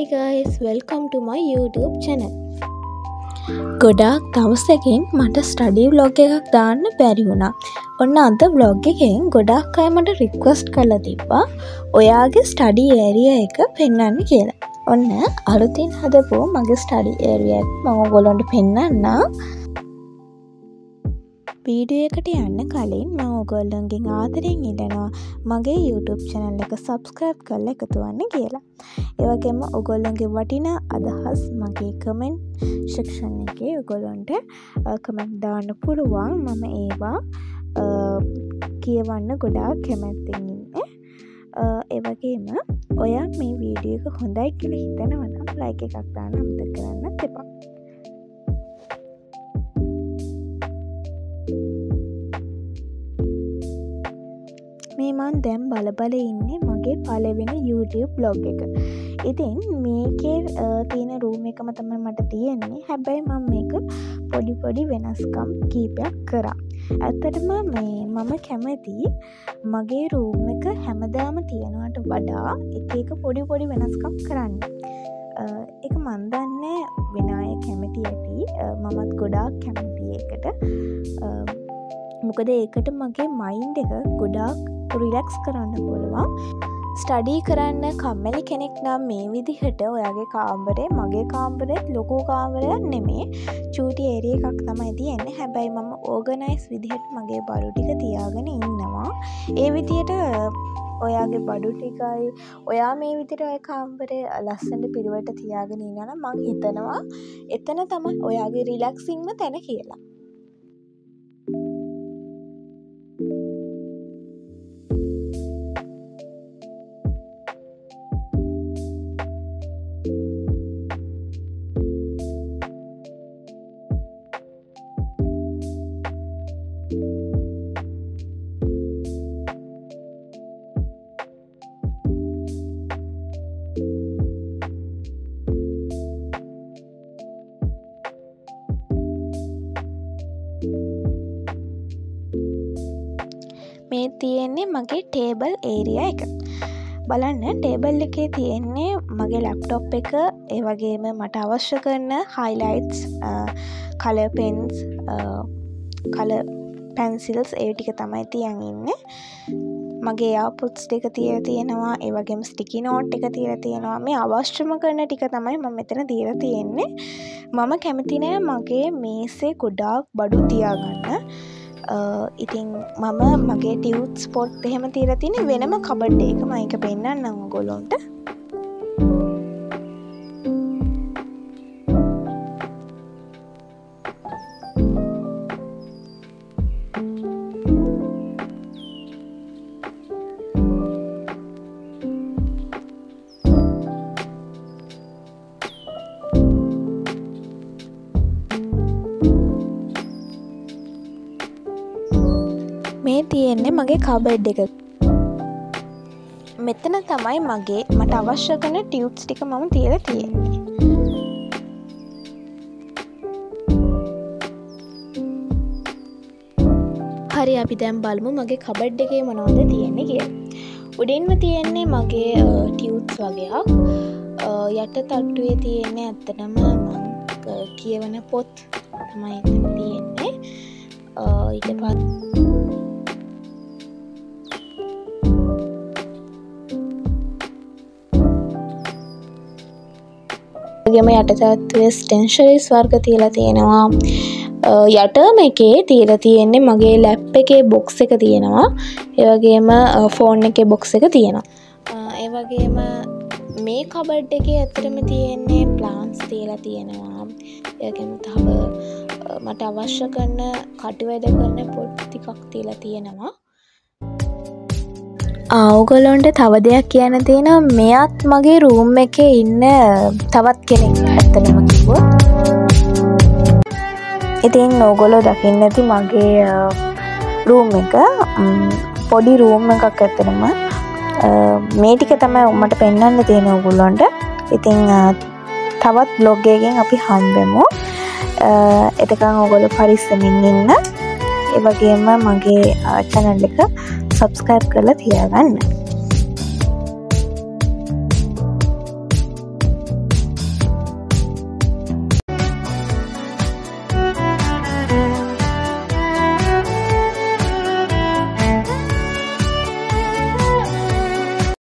Hi guys, welcome to my YouTube channel. ගොඩාක් දවසකින් මට study vlog එකක් දාන්න බැරි වුණා. ඔන්න අද vlog එකෙන් ගොඩාක් අය මට රික්වෙස්ට් කරලා තිබ්බා ඔයාගේ ස්ටඩි ඒරියා එක පෙන්වන්න කියලා. ඔන්න අලුතින් හදපු මගේ ස්ටඩි ඒරියා එක මම ඔයගොල්ලන්ට පෙන්වන්නම්. වීඩියෝ එකට යන්න කලින් මම ඔයගොල්ලන්ගෙන් ආදරෙන් ඉල්ලනවා මගේ YouTube channel එක subscribe කරලා එකතු වෙන්න කියලා. ඒ වගේම ඔයගොල්ලන්ගේ වටිනා අදහස් මගේ comment section එකේ ඔයගොල්ලන්ට comment දාන්න පුළුවන්. මම ඒවා කියවන්න ගොඩාක් කැමැත්තෙන් ඉන්නේ. ඒ වගේම ඔයා මේ වීඩියෝ එක හොඳයි කියලා හිතනවා නම් like එකක් දාන්න අමතක කරන්නත් එපා. මේ මන් දැන් බල ඉන්නේ මගේ පළවෙනි YouTube vlog එක. ඉතින් මේකේ තියෙන room එකම තමයි මට තියෙන්නේ. හැබැයි මම මේක පොඩි වෙනස්කම් කීපයක් කරා. ඇත්තටම මම කැමති මගේ room එක හැමදාම තියනවට වඩා එක පොඩි වෙනස්කම් කරන්න. ඒක මන් දන්නේ වෙන අය කැමති ඇති. මමත් ගොඩාක් කැමති ඒකට. මොකද ඒකට මගේ මයින්ඩ් එක ගොඩාක් රිලැක්ස් කරන්න පුළුවන්. ස්ටඩි කරන්න කම්මැලි කෙනෙක් නම් මේ විදිහට ඔයාගේ කාමරේ මගේ කාමරේත් ලොකු කාමරයක් නෙමේ චූටි ඒරියා එකක් තමයි තියෙන්නේ. හැබැයි මම ඕගනයිස් විදිහට මගේ බඩු ටික තියාගෙන ඉන්නවා. ඒ විදිහට ඔයාගේ බඩු ටිකයි ඔයා මේ විදිහට ඔය කාමරේ ලස්සනට පිළිවෙලට තියාගෙන ඉන්නවා නම් මම හිතනවා එතන තමයි ඔයාගේ රිලැක්සින්ම තැන කියලා. මේ තියෙන්නේ මගේ ටේබල් ඒරියා එක. බලන්න ටේබල් එකේ තියෙන්නේ මගේ ලැප්ටොප් එක, ඒ වගේම මට අවශ්‍ය කරන highlights, color pens, color pencils ඒ ටික තමයි තියන් ඉන්නේ. මගේ earpods ටික තියලා තියෙනවා, ඒ වගේම sticky note එක තියලා තියෙනවා. මේ අවශ්‍යම කරන ටික තමයි මම මෙතන තියලා තියෙන්නේ. මම කැමති නෑ මගේ මේසේ ගොඩාක් බඩු තියාගන්න. ඉතින් මම මගේ ටියුට් ස්පොට් එහෙම තියලා තියෙන්නේ වෙනම කබඩ් එකක. මම ඒක පෙන්නන්නම් ඔයගොල්ලන්ට. මේ තියෙන්නේ මගේ කබඩ් එක. මෙතන තමයි මට අවශ්‍ය කරන ටියුට්ස් ටික මම තියලා තියෙන්නේ. හරි, අපි දැන් බලමු මගේ කබඩ් එකේ මොනවද තියෙන්නේ කියලා. උඩින්ම තියෙන්නේ මගේ ටියුට්ස් වගේක්. යට තට්ටුවේ තියෙන්නේ ඇත්තටම මම කියවන පොත් තමයි තියෙන්නේ. ඊට පස්සේ ගෙම යටතත්වයේ ස්ටෙන්ශරීස් වර්ග තියලා තියෙනවා. යටම එකේ තියලා තියෙන්නේ මගේ ලැප් එකේ බොක්ස් එක තියෙනවා. ඒ වගේම ෆෝන් එකේ බොක්ස් එක තියෙනවා. ඒ වගේම මේ කබඩ් එකේ ඇත්තටම තියෙන්නේ ප්ලාන්ට්ස් තියලා තියෙනවා. ඒ වගේම තව මට අවශ්‍ය කරන කටුවැද කරන පොත් ටිකක් තියලා තියෙනවා. ඔයගොල්ලන්ට තව දෙයක් කියන්න තියෙනවා. මෙයත් මගේ රූම් එකේ ඉන්න තවත් කෙනෙක් ඇත්තටම කිව්වොත්. ඉතින් ඔයගොල්ලෝ දකින්න ඇති මගේ රූම් එක පොඩි රූම් එකක් ඇත්තටම. මේ ටික තමයි මට පෙන්වන්න තියෙන ඔයගොල්ලන්ට. ඉතින් තවත් vlog එකකින් අපි හම්බෙමු. එතකන් ඔයගොල්ලෝ පරිස්සමින් ඉන්න. ඒ වගේම මගේ channel එක subscribe කරලා තියාගන්න.